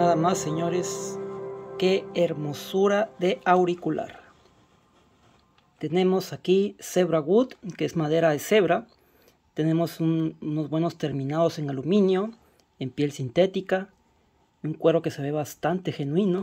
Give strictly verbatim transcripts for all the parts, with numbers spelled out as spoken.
nada más, señores, qué hermosura de auricular. Tenemos aquí Zebra Wood, que es madera de cebra. Tenemos un, unos buenos terminados en aluminio, en piel sintética, un cuero que se ve bastante genuino.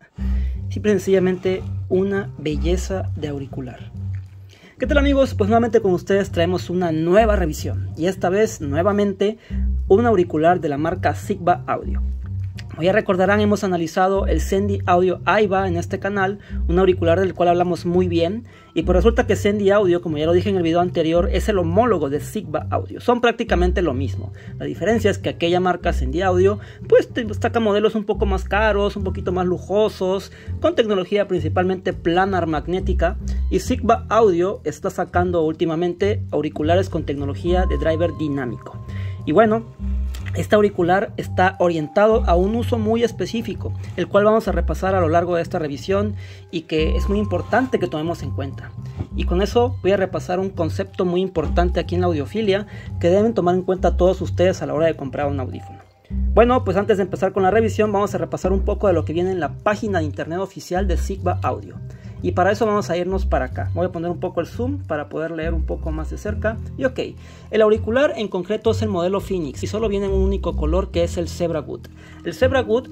Simple y sencillamente una belleza de auricular. ¿Qué tal, amigos? Pues nuevamente con ustedes traemos una nueva revisión. Y esta vez nuevamente un auricular de la marca Sigba Audio. Como ya recordarán, hemos analizado el Zendy Audio Aiba en este canal, un auricular del cual hablamos muy bien. Y pues resulta que Zendy Audio, como ya lo dije en el video anterior, es el homólogo de Sigba Audio. Son prácticamente lo mismo. La diferencia es que aquella marca Zendy Audio pues saca modelos un poco más caros, un poquito más lujosos, con tecnología principalmente planar magnética. Y Sigba Audio está sacando últimamente auriculares con tecnología de driver dinámico. Y bueno, este auricular está orientado a un uso muy específico, el cual vamos a repasar a lo largo de esta revisión y que es muy importante que tomemos en cuenta. Y con eso voy a repasar un concepto muy importante aquí en la audiofilia que deben tomar en cuenta todos ustedes a la hora de comprar un audífono. Bueno, pues antes de empezar con la revisión vamos a repasar un poco de lo que viene en la página de internet oficial de Sigba Audio. Y para eso vamos a irnos para acá. Voy a poner un poco el zoom para poder leer un poco más de cerca. Y ok, el auricular en concreto es el modelo Phoenix y solo viene en un único color, que es el Zebra Wood. El Zebra Wood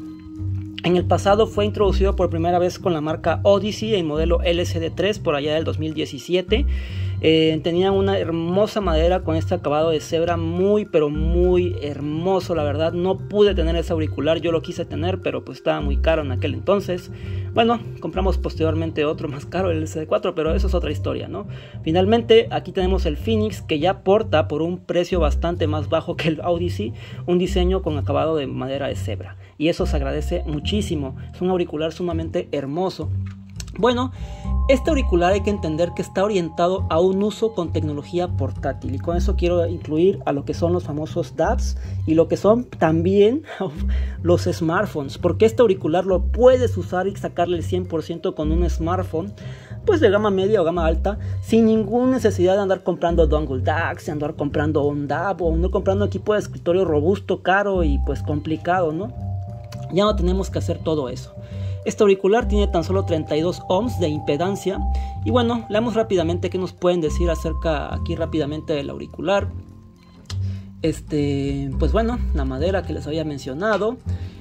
en el pasado fue introducido por primera vez con la marca Odyssey, el modelo L C D tres por allá del dos mil diecisiete. Eh, tenía una hermosa madera con este acabado de cebra muy pero muy hermoso, la verdad. No pude tener ese auricular, yo lo quise tener, pero pues estaba muy caro en aquel entonces. Bueno, compramos posteriormente otro más caro, el L C D cuatro, pero eso es otra historia, ¿no? Finalmente aquí tenemos el Phoenix, que ya porta por un precio bastante más bajo que el Odyssey un diseño con acabado de madera de cebra, y eso se agradece muchísimo. Es un auricular sumamente hermoso. Bueno, este auricular hay que entender que está orientado a un uso con tecnología portátil, y con eso quiero incluir a lo que son los famosos D A Bs y lo que son también los smartphones, porque este auricular lo puedes usar y sacarle el cien por ciento con un smartphone pues de gama media o gama alta, sin ninguna necesidad de andar comprando dongle D A C, de andar comprando un D A B o no comprando equipo de escritorio robusto, caro y pues complicado, ¿no? Ya no tenemos que hacer todo eso. Este auricular tiene tan solo treinta y dos ohms de impedancia. Y bueno, leamos rápidamente qué nos pueden decir acerca aquí rápidamente del auricular. Este, pues bueno, la madera que les había mencionado.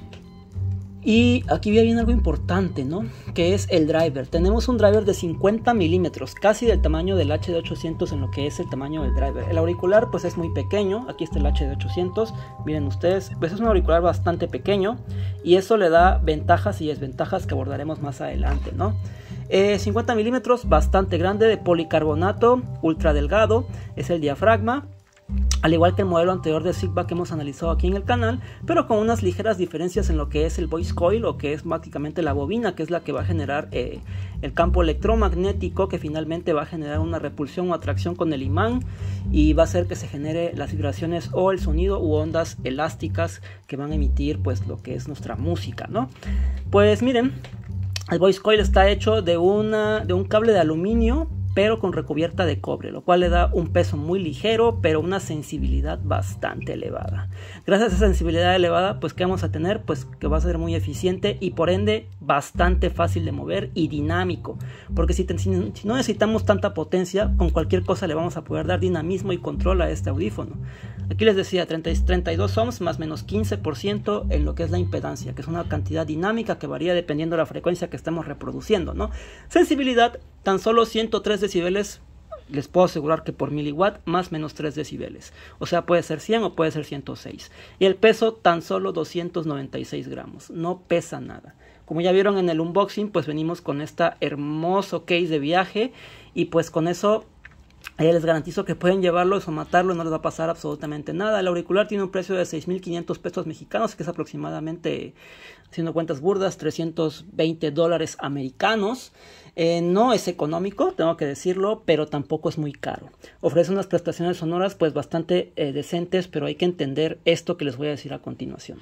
Y aquí viene algo importante, ¿no? Que es el driver. Tenemos un driver de cincuenta milímetros, casi del tamaño del H D ochocientos en lo que es el tamaño del driver. El auricular pues es muy pequeño, aquí está el H D ochocientos, miren ustedes, pues es un auricular bastante pequeño y eso le da ventajas y desventajas que abordaremos más adelante, ¿no? Eh, cincuenta milímetros, bastante grande, de policarbonato, ultra delgado, es el diafragma. Al igual que el modelo anterior de Sigba que hemos analizado aquí en el canal, pero con unas ligeras diferencias en lo que es el voice coil, o que es prácticamente la bobina, que es la que va a generar eh, el campo electromagnético, que finalmente va a generar una repulsión o atracción con el imán y va a hacer que se genere las vibraciones o el sonido u ondas elásticas que van a emitir pues lo que es nuestra música, ¿no? Pues miren, el voice coil está hecho de, una, de un cable de aluminio, pero con recubierta de cobre, lo cual le da un peso muy ligero, pero una sensibilidad bastante elevada. Gracias a esa sensibilidad elevada, pues ¿qué vamos a tener? Pues que va a ser muy eficiente y por ende bastante fácil de mover y dinámico, porque si, te, si, si no necesitamos tanta potencia, con cualquier cosa le vamos a poder dar dinamismo y control a este audífono. Aquí les decía treinta, treinta y dos ohms más menos quince por ciento en lo que es la impedancia, que es una cantidad dinámica que varía dependiendo de la frecuencia que estemos reproduciendo, ¿no? Sensibilidad tan solo ciento tres decibeles, les puedo asegurar que por miliwatt más menos tres decibeles, o sea puede ser cien o puede ser ciento seis, y el peso tan solo doscientos noventa y seis gramos, no pesa nada. Como ya vieron en el unboxing, pues venimos con esta hermoso case de viaje y pues con eso eh, les garantizo que pueden llevarlo o matarlo, no les va a pasar absolutamente nada. El auricular tiene un precio de seis mil quinientos pesos mexicanos, que es aproximadamente, haciendo cuentas burdas, trescientos veinte dólares americanos. Eh, no es económico, tengo que decirlo, pero tampoco es muy caro. Ofrece unas prestaciones sonoras pues bastante eh, decentes, pero hay que entender esto que les voy a decir a continuación.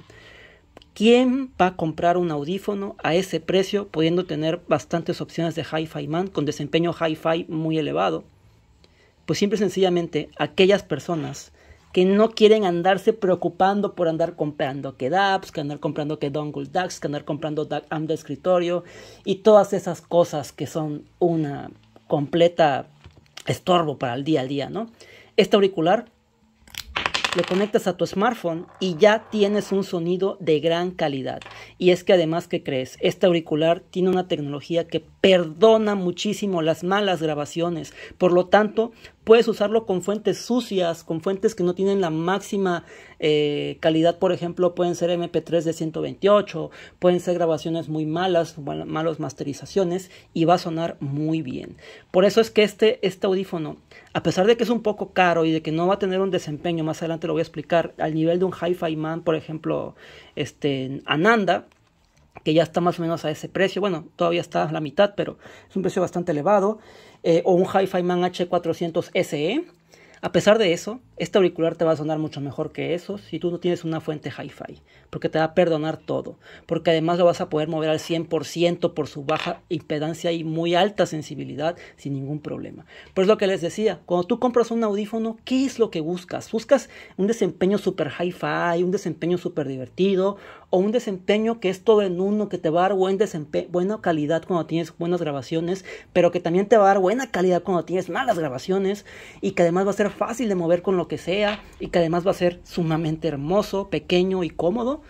¿Quién va a comprar un audífono a ese precio, pudiendo tener bastantes opciones de Hi-Fi Man con desempeño Hi-Fi muy elevado? Pues simple y sencillamente aquellas personas que no quieren andarse preocupando por andar comprando que D A Ps, que andar comprando que dongle D A Cs, que andar comprando D A M de escritorio y todas esas cosas que son una completa estorbo para el día a día, ¿no? Este auricular lo conectas a tu smartphone y ya tienes un sonido de gran calidad. Y es que además, ¿qué crees? Este auricular tiene una tecnología que perdona muchísimo las malas grabaciones. Por lo tanto, puedes usarlo con fuentes sucias, con fuentes que no tienen la máxima eh, calidad. Por ejemplo, pueden ser eme pe tres de ciento veintiocho, pueden ser grabaciones muy malas, malas masterizaciones, y va a sonar muy bien. Por eso es que este, este audífono, a pesar de que es un poco caro y de que no va a tener un desempeño, más adelante lo voy a explicar, al nivel de un Hi-Fi Man, por ejemplo, este, Ananda, que ya está más o menos a ese precio. Bueno, todavía está a la mitad, pero es un precio bastante elevado. Eh, o un Hi-Fi Man hache cuatrocientos ese e. A pesar de eso, este auricular te va a sonar mucho mejor que esos si tú no tienes una fuente Hi-Fi, porque te va a perdonar todo, porque además lo vas a poder mover al cien por ciento por su baja impedancia y muy alta sensibilidad sin ningún problema. Por eso lo que les decía, cuando tú compras un audífono, ¿qué es lo que buscas? ¿Buscas un desempeño super Hi-Fi, un desempeño súper divertido, o un desempeño que es todo en uno, que te va a dar buen desempe- buena calidad cuando tienes buenas grabaciones, pero que también te va a dar buena calidad cuando tienes malas grabaciones, y que además va a ser fácil de mover con lo que sea, y que además va a ser sumamente hermoso, pequeño y cómodo?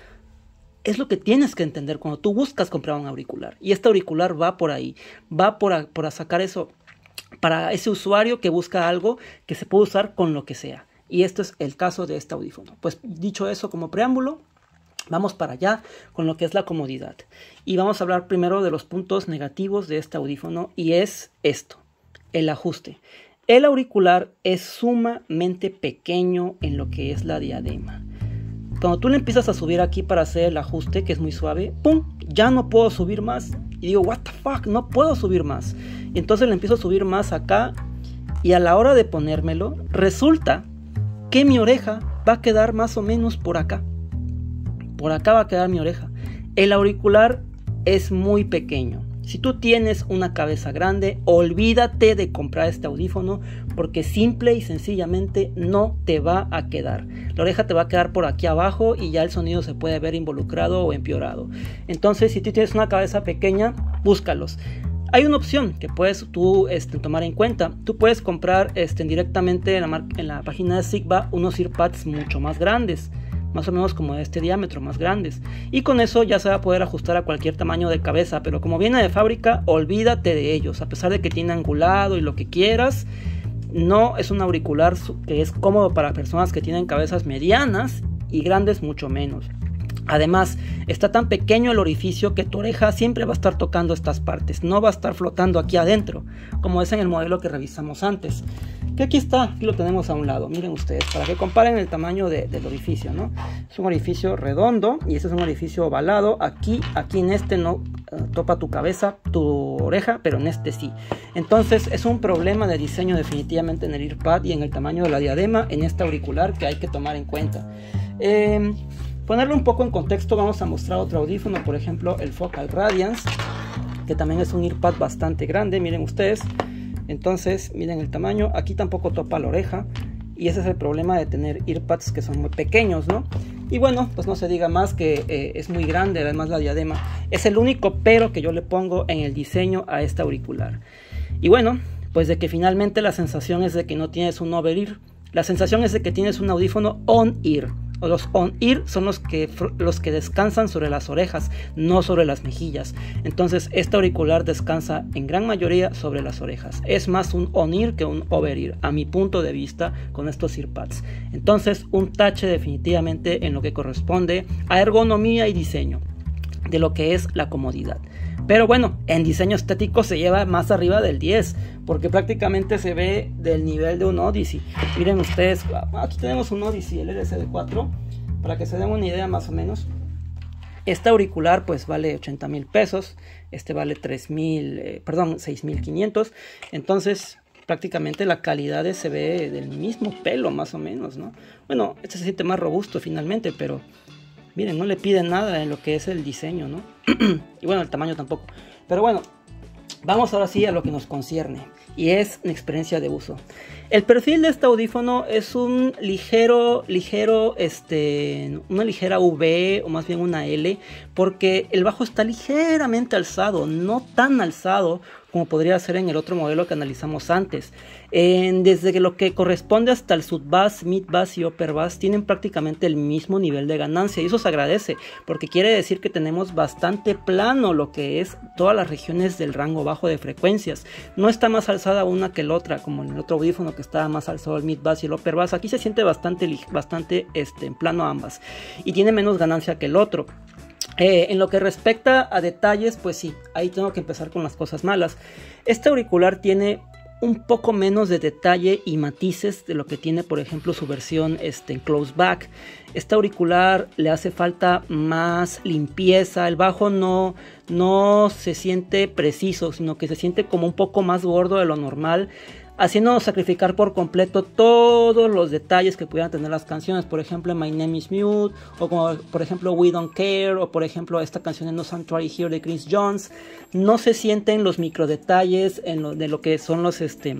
Es lo que tienes que entender cuando tú buscas comprar un auricular. Y este auricular va por ahí, va por a, por a sacar eso para ese usuario que busca algo que se puede usar con lo que sea. Y esto es el caso de este audífono. Pues dicho eso como preámbulo, vamos para allá con lo que es la comodidad. Y vamos a hablar primero de los puntos negativos de este audífono, y es esto, el ajuste. El auricular es sumamente pequeño en lo que es la diadema. Cuando tú le empiezas a subir aquí para hacer el ajuste, que es muy suave, ¡pum! Ya no puedo subir más. Y digo, what the fuck, no puedo subir más. Y entonces le empiezo a subir más acá, y a la hora de ponérmelo, resulta que mi oreja va a quedar más o menos por acá. Por acá va a quedar mi oreja. El auricular es muy pequeño. Si tú tienes una cabeza grande, olvídate de comprar este audífono, porque simple y sencillamente no te va a quedar. La oreja te va a quedar por aquí abajo y ya el sonido se puede ver involucrado o empeorado. Entonces, si tú tienes una cabeza pequeña, búscalos. Hay una opción que puedes tú este, tomar en cuenta. Tú puedes comprar este, directamente en la, en la página de Sigba unos earpads mucho más grandes, más o menos como de este diámetro, más grandes, y con eso ya se va a poder ajustar a cualquier tamaño de cabeza. Pero como viene de fábrica, olvídate de ellos. A pesar de que tiene angulado y lo que quieras, no es un auricular que es cómodo para personas que tienen cabezas medianas, y grandes mucho menos. Además, está tan pequeño el orificio que tu oreja siempre va a estar tocando estas partes, no va a estar flotando aquí adentro, como es en el modelo que revisamos antes. Que aquí está, aquí lo tenemos a un lado, miren ustedes, para que comparen el tamaño de, del orificio, ¿no? Es un orificio redondo y este es un orificio ovalado. Aquí, aquí en este no uh, topa tu cabeza, tu oreja, pero en este sí. Entonces es un problema de diseño definitivamente en el earpad y en el tamaño de la diadema en este auricular que hay que tomar en cuenta. Eh, ponerlo un poco en contexto, vamos a mostrar otro audífono, por ejemplo el Focal Radiance, que también es un earpad bastante grande, miren ustedes. Entonces, miren el tamaño, aquí tampoco topa la oreja, y ese es el problema de tener earpads que son muy pequeños, ¿no? Y bueno, pues no se diga más que eh, es muy grande, además la diadema. Es el único pero que yo le pongo en el diseño a este auricular. Y bueno, pues de que finalmente la sensación es de que no tienes un over-ear, la sensación es de que tienes un audífono on-ear. O los on-ear son los que, los que descansan sobre las orejas, no sobre las mejillas. Entonces este auricular descansa en gran mayoría sobre las orejas. Es más un on-ear que un over-ear, a mi punto de vista, con estos earpads. Entonces un tache definitivamente en lo que corresponde a ergonomía y diseño de lo que es la comodidad. Pero bueno, en diseño estético se lleva más arriba del diez, porque prácticamente se ve del nivel de un Odyssey. Miren ustedes, aquí tenemos un Odyssey, el L C D cuatro, para que se den una idea más o menos. Este auricular pues vale ochenta mil pesos, este vale tres mil, eh, perdón, seis mil quinientos. Entonces prácticamente la calidad se ve del mismo pelo más o menos, ¿no? Bueno, este se siente más robusto finalmente, pero miren, no le piden nada en lo que es el diseño, ¿no? Y bueno, el tamaño tampoco. Pero bueno, vamos ahora sí a lo que nos concierne. y es una experiencia de uso. El perfil de este audífono es un ligero, ligero, este, una ligera V o más bien una L, porque el bajo está ligeramente alzado, no tan alzado como podría ser en el otro modelo que analizamos antes. En, desde lo que corresponde hasta el sub-bass, mid-bass y upper-bass tienen prácticamente el mismo nivel de ganancia, y eso se agradece porque quiere decir que tenemos bastante plano lo que es todas las regiones del rango bajo de frecuencias. No está más alzada una que la otra, como en el otro audífono que estaba más alzado el mid-bass y el upper-bass. Aquí se siente bastante, bastante este, en plano ambas, y tiene menos ganancia que el otro. Eh, en lo que respecta a detalles, pues sí, ahí tengo que empezar con las cosas malas. Este auricular tiene un poco menos de detalle y matices de lo que tiene, por ejemplo, su versión este, en close back. Este auricular le hace falta más limpieza. El bajo no, no se siente preciso, sino que se siente como un poco más gordo de lo normal, haciéndonos sacrificar por completo todos los detalles que pudieran tener las canciones. Por ejemplo, My Name is Mute, o como por ejemplo We Don't Care, o por ejemplo esta canción de No Sanctuary Here de Chris Jones. No se sienten los micro detalles en lo, de lo que son los este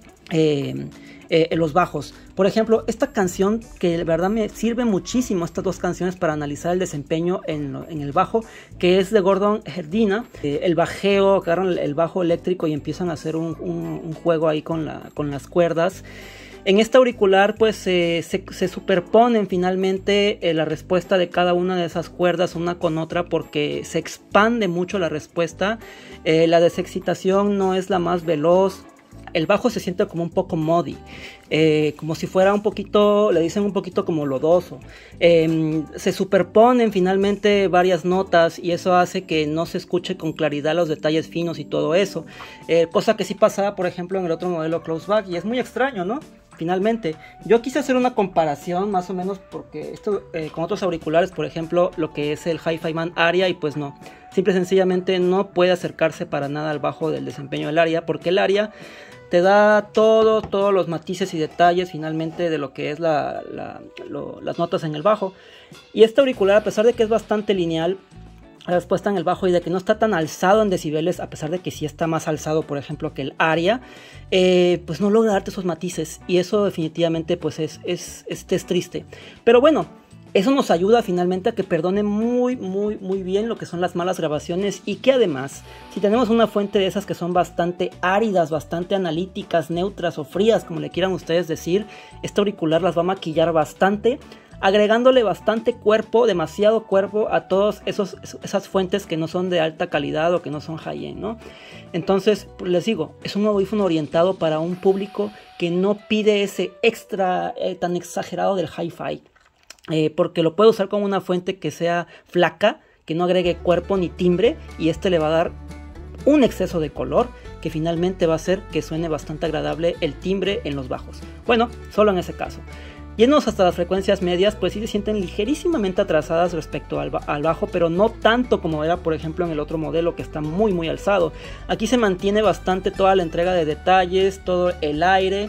eh, eh, los bajos. Por ejemplo, esta canción que de verdad me sirve muchísimo, estas dos canciones, para analizar el desempeño en, lo, en el bajo, que es de Gordon Herdina. Eh, el bajeo, agarran el, el bajo eléctrico y empiezan a hacer un, un, un juego ahí con, la, con las cuerdas. En este auricular pues eh, se, se superponen finalmente eh, la respuesta de cada una de esas cuerdas una con otra, porque se expande mucho la respuesta. Eh, la desexcitación no es la más veloz. El bajo se siente como un poco muddy, eh, como si fuera un poquito, le dicen un poquito como lodoso. Eh, se superponen finalmente varias notas y eso hace que no se escuche con claridad los detalles finos y todo eso. Eh, cosa que sí pasaba, por ejemplo, en el otro modelo close back, y es muy extraño, ¿no? Finalmente, yo quise hacer una comparación más o menos, porque esto eh, con otros auriculares, por ejemplo, lo que es el Hi-Fi Man Aria, y pues no, simple y sencillamente no puede acercarse para nada al bajo del desempeño del Aria, porque el Aria te da todo, todos los matices y detalles finalmente de lo que es la, la, lo, las notas en el bajo. Y este auricular, a pesar de que es bastante lineal la respuesta en el bajo y de que no está tan alzado en decibeles, a pesar de que sí está más alzado, por ejemplo, que el Aria, eh, pues no logra darte esos matices, y eso definitivamente pues es, es, es, es triste. Pero bueno, eso nos ayuda finalmente a que perdone muy, muy, muy bien lo que son las malas grabaciones, y que además, si tenemos una fuente de esas que son bastante áridas, bastante analíticas, neutras o frías, como le quieran ustedes decir, este auricular las va a maquillar bastante, agregándole bastante cuerpo, demasiado cuerpo a todas esas fuentes que no son de alta calidad o que no son high-end, ¿no? Entonces, pues les digo, es un audífono orientado para un público que no pide ese extra eh, tan exagerado del hi-fi. Eh, porque lo puede usar con una fuente que sea flaca, que no agregue cuerpo ni timbre, y este le va a dar un exceso de color que finalmente va a hacer que suene bastante agradable el timbre en los bajos. Bueno, solo en ese caso. Yéndonos hasta las frecuencias medias, pues sí se sienten ligerísimamente atrasadas respecto al, al bajo, pero no tanto como era por ejemplo en el otro modelo, que está muy muy alzado. Aquí se mantiene bastante toda la entrega de detalles, todo el aire.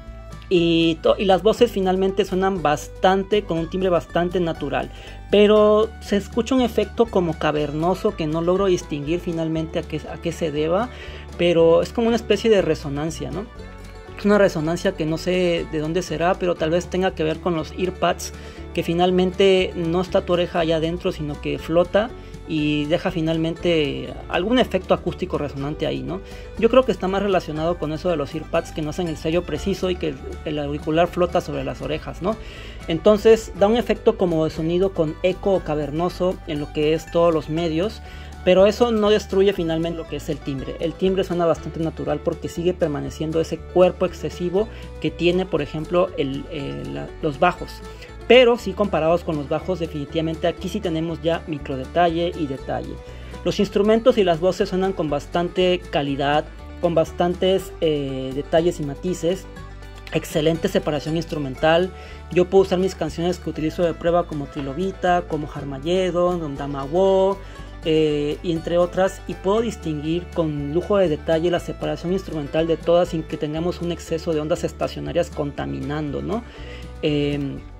Y, y las voces finalmente suenan bastante, con un timbre bastante natural, pero se escucha un efecto como cavernoso que no logro distinguir finalmente a qué, a qué se deba, pero es como una especie de resonancia, ¿no? Es una resonancia que no sé de dónde será, pero tal vez tenga que ver con los earpads, que finalmente no está tu oreja allá adentro, sino que flota y deja finalmente algún efecto acústico resonante ahí, ¿no? Yo creo que está más relacionado con eso de los earpads, que no hacen el sello preciso y que el, el auricular flota sobre las orejas, ¿no? Entonces da un efecto como de sonido con eco o cavernoso en lo que es todos los medios, pero eso no destruye finalmente lo que es el timbre. El timbre suena bastante natural porque sigue permaneciendo ese cuerpo excesivo que tiene, por ejemplo, el, el, la, los bajos. Pero sí, comparados con los bajos, definitivamente aquí sí tenemos ya micro detalle y detalle. Los instrumentos y las voces suenan con bastante calidad, con bastantes eh, detalles y matices. Excelente separación instrumental. Yo puedo usar mis canciones que utilizo de prueba como Trilobita, como Harmageddon, Don Damawo, eh, y entre otras, y puedo distinguir con lujo de detalle la separación instrumental de todas sin que tengamos un exceso de ondas estacionarias contaminando, ¿no? Eh,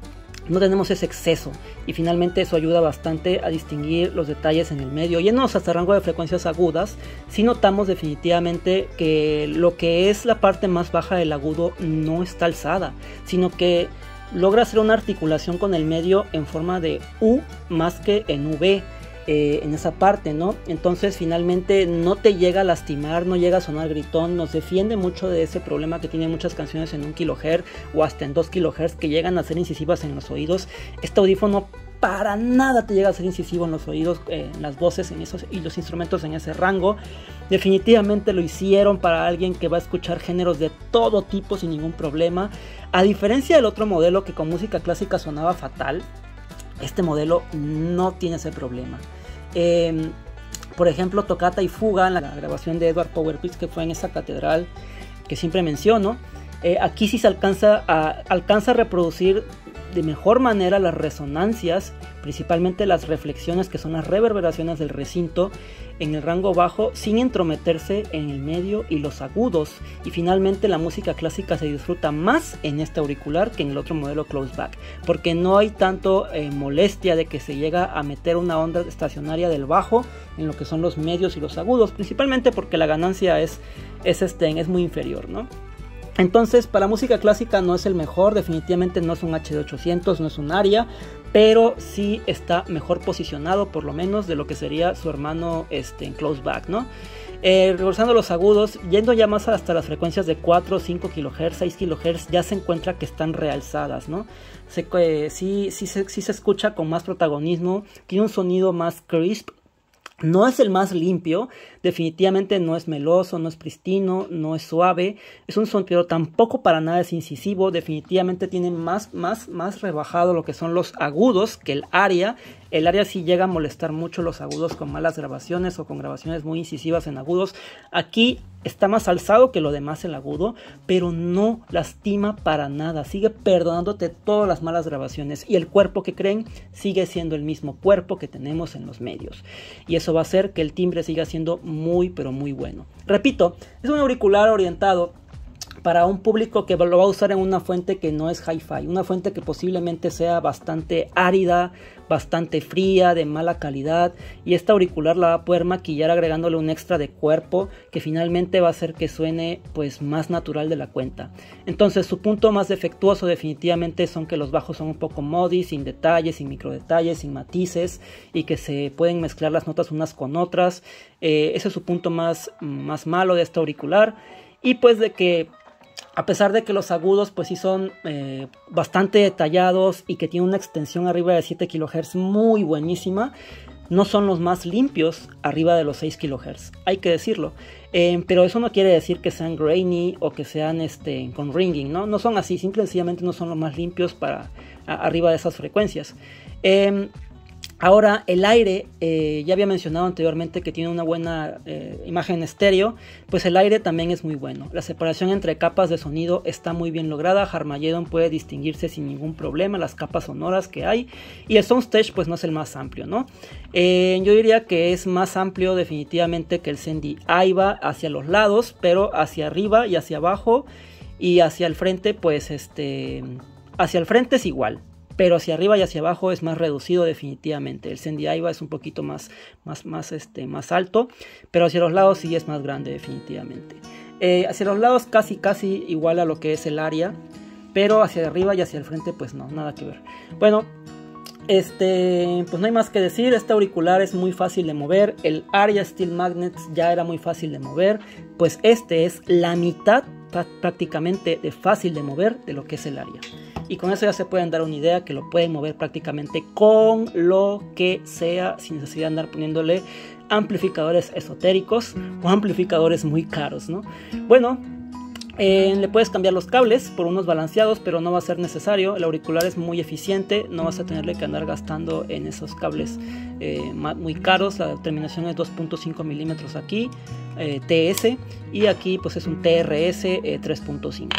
no tenemos ese exceso, y finalmente eso ayuda bastante a distinguir los detalles en el medio. Yéndonos hasta el rango de frecuencias agudas, sí notamos definitivamente que lo que es la parte más baja del agudo no está alzada, sino que logra hacer una articulación con el medio en forma de U más que en V. Eh, en esa parte, ¿no? Entonces finalmente no te llega a lastimar, no llega a sonar gritón, nos defiende mucho de ese problema que tienen muchas canciones en un kilohertz o hasta en dos kilohertz que llegan a ser incisivas en los oídos. Este audífono para nada te llega a ser incisivo en los oídos, eh, en las voces en esos, y los instrumentos en ese rango. Definitivamente lo hicieron para alguien que va a escuchar géneros de todo tipo sin ningún problema. A diferencia del otro modelo que con música clásica sonaba fatal, este modelo no tiene ese problema. Eh, por ejemplo, Toccata y Fuga, en la grabación de Edward Powerpitch, que fue en esa catedral que siempre menciono, eh, aquí sí se alcanza a, alcanza a reproducir de mejor manera las resonancias, principalmente las reflexiones, que son las reverberaciones del recinto, en el rango bajo, sin entrometerse en el medio y los agudos. Y finalmente la música clásica se disfruta más en este auricular que en el otro modelo Closeback, porque no hay tanto eh, molestia de que se llega a meter una onda estacionaria del bajo en lo que son los medios y los agudos, principalmente porque la ganancia es, es, este, es muy inferior, ¿no? Entonces, para música clásica no es el mejor, definitivamente no es un H D ochocientos, no es un Aria, pero sí está mejor posicionado, por lo menos, de lo que sería su hermano este, en Closeback, ¿no? Eh, regresando a los agudos, yendo ya más hasta las frecuencias de cuatro, cinco kilohertz, seis kilohertz, ya se encuentra que están realzadas, ¿no? Se, eh, sí, sí, sí, sí se escucha con más protagonismo, tiene un sonido más crisp. No es el más limpio, definitivamente no es meloso, no es pristino, no es suave, es un sonido, pero tampoco para nada es incisivo, definitivamente tiene más, más, más rebajado lo que son los agudos que el Aria. El Aria sí llega a molestar mucho los agudos con malas grabaciones o con grabaciones muy incisivas en agudos. Aquí está más alzado que lo demás el agudo, pero no lastima para nada, sigue perdonándote todas las malas grabaciones, y el cuerpo que creen sigue siendo el mismo cuerpo que tenemos en los medios, y eso va a hacer que el timbre siga siendo muy pero muy bueno. Repito, es un auricular orientado para un público que lo va a usar en una fuente que no es hi-fi, una fuente que posiblemente sea bastante árida, bastante fría, de mala calidad, y esta auricular la va a poder maquillar agregándole un extra de cuerpo que finalmente va a hacer que suene pues más natural de la cuenta. Entonces su punto más defectuoso definitivamente son que los bajos son un poco muddy, sin detalles, sin micro detalles, sin matices, y que se pueden mezclar las notas unas con otras. Eh, ese es su punto más, más malo de este auricular, y pues de que a pesar de que los agudos pues sí son eh, bastante detallados y que tienen una extensión arriba de siete kilohertz muy buenísima, no son los más limpios arriba de los seis kilohertz, hay que decirlo. Eh, pero eso no quiere decir que sean grainy o que sean este, con ringing, ¿no? No son así, simple y sencillamente no son los más limpios para a, arriba de esas frecuencias. Eh, Ahora el aire, eh, ya había mencionado anteriormente que tiene una buena eh, imagen estéreo, pues el aire también es muy bueno. La separación entre capas de sonido está muy bien lograda, Harmagedon puede distinguirse sin ningún problema las capas sonoras que hay, y el soundstage pues no es el más amplio, ¿no? Eh, yo diría que es más amplio definitivamente que el Sendy Aiba hacia los lados, pero hacia arriba y hacia abajo y hacia el frente pues este, hacia el frente es igual. Pero hacia arriba y hacia abajo es más reducido definitivamente. El Sendy Aiba es un poquito más, más, más, este, más alto, pero hacia los lados sí es más grande definitivamente. Eh, hacia los lados casi casi igual a lo que es el Aria, pero hacia arriba y hacia el frente pues no, nada que ver. Bueno, este, pues no hay más que decir, este auricular es muy fácil de mover. El Aria Steel Magnets ya era muy fácil de mover, pues este es la mitad prácticamente de fácil de mover de lo que es el Aria. Y con eso ya se pueden dar una idea que lo pueden mover prácticamente con lo que sea, sin necesidad de andar poniéndole amplificadores esotéricos o amplificadores muy caros, ¿no? Bueno, eh, le puedes cambiar los cables por unos balanceados, pero no va a ser necesario. El auricular es muy eficiente, no vas a tenerle que andar gastando en esos cables eh, muy caros. La terminación es dos punto cinco milímetros aquí, eh, T S, y aquí pues es un T R S eh, tres punto cinco.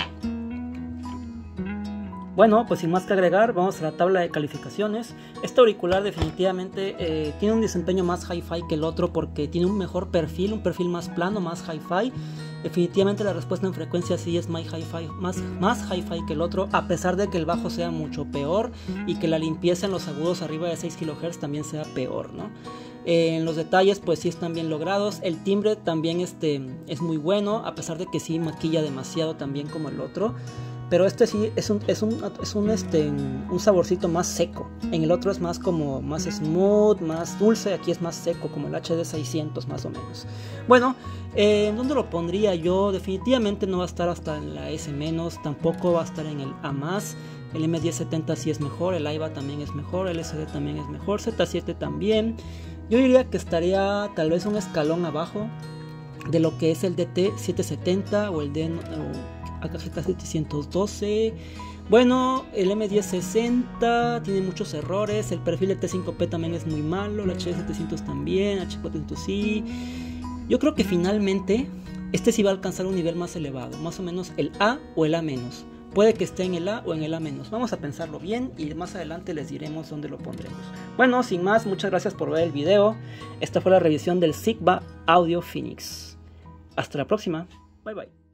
Bueno, pues sin más que agregar, vamos a la tabla de calificaciones. Este auricular definitivamente eh, tiene un desempeño más hi-fi que el otro porque tiene un mejor perfil, un perfil más plano, más hi-fi. Definitivamente la respuesta en frecuencia sí es más hi-fi, más, más hi-fi que el otro, a pesar de que el bajo sea mucho peor y que la limpieza en los agudos arriba de seis kilohertz también sea peor, ¿no? Eh, en los detalles pues sí están bien logrados. El timbre también este, es muy bueno, a pesar de que sí maquilla demasiado también como el otro. Pero este sí es un, es un, es un, este, un saborcito más seco. En el otro es más como más smooth, más dulce. Aquí es más seco, como el H D seiscientos más o menos. Bueno, eh, ¿dónde lo pondría yo? Definitivamente no va a estar hasta en la S-, tampoco va a estar en el A más. El M diez setenta sí es mejor, el AIBA también es mejor, el S D también es mejor, Z siete también. Yo diría que estaría tal vez un escalón abajo de lo que es el D T setecientos setenta o el D... O, A K G setecientos doce. Bueno, el M diez sesenta tiene muchos errores. El perfil de T cinco P también es muy malo. El H D setecientos también. H cuatrocientos sí. Yo creo que finalmente este sí va a alcanzar un nivel más elevado, más o menos el A o el A menos. Puede que esté en el A o en el A menos. Vamos a pensarlo bien y más adelante les diremos dónde lo pondremos. Bueno, sin más, muchas gracias por ver el video. Esta fue la revisión del Sigma Audio Phoenix. Hasta la próxima. Bye bye.